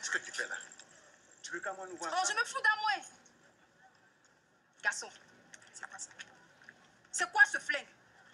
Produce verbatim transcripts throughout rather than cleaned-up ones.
Qu'est-ce que tu fais là? Tu veux qu'à moi nous voir? Oh, je me fous d'un moi. Garçon, c'est quoi ça? C'est quoi ce flingue?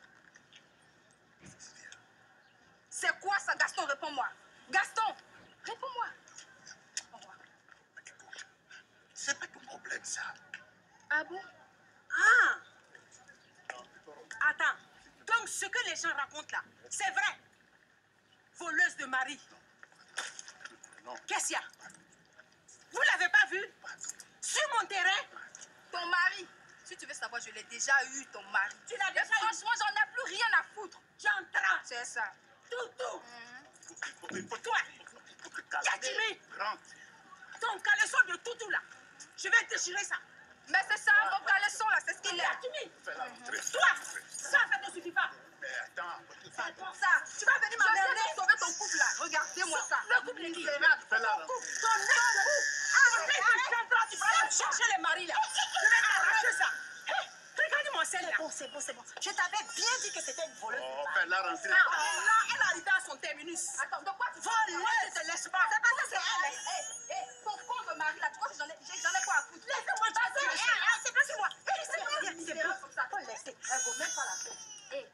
C'est quoi ça, Gaston? Réponds-moi. Gaston, réponds-moi. Réponds-moi. Écoute, c'est pas ton problème, ça. Ah bon? Ah! Attends. Donc, ce que les gens racontent là, c'est vrai? Voleuse de mari. Non. Qu'est-ce qu'il y a? Vous l'avez pas vu? Sur mon terrain? Ton mari. Si tu veux savoir, je l'ai déjà eu, ton mari. Tu l'as déjà eu? Franchement, j'en ai plus rien à foutre. Tu es en train. C'est ça. Tout, tout. Il faut, il faut, il faut, Toi, il faut, il faut te calmer. Yatimi, Rentre. ton caleçon de toutou là, je vais déchirer ça. Mais c'est ça, mon caleçon là, c'est ce qu'il est. Yatimi, Fais-la rentrer. toi, ça, ça ne suffit pas. Mais attends. C'est pour ça. Tu vas venir Je m'emmerder. viens de sauver ton couple là. Regardez-moi ça. Le couple est misérable. Fais-la Ton rentrer. couple, ton ex-couple. Arrête, arrête, tu vas chercher les maris là. Je vais t'arracher ça. Hé, regarde mon sel là. Bon, c'est bon, c'est bon. Je t'avais bien dit que c'était une voleuse. Oh, fais-la rentrer. Ah, là, elle est arrivée à son terminus. Attends, de quoi tu Voleuse, te laisse pas. C'est pas ça, c'est elle. Hé, hé, ton con de mari là, tu vois que j'en ai, j'en ai quoi à foutre? Laissez-moi passer. Hé, hé, c'est pas sur moi. Hé, c'est moi. C'est C'est comme ça. Faut le laisser. Elle vaut même pas la peine. Hé.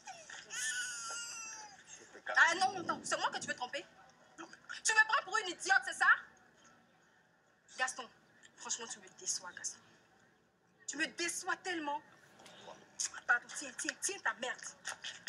Ah non, non, non, c'est moi que tu veux tromper? Tu me prends pour une idiote, c'est ça? Gaston, franchement, tu me déçois, Gaston. Tu me déçois tellement. Pardon, tiens, tiens, tiens ta merde.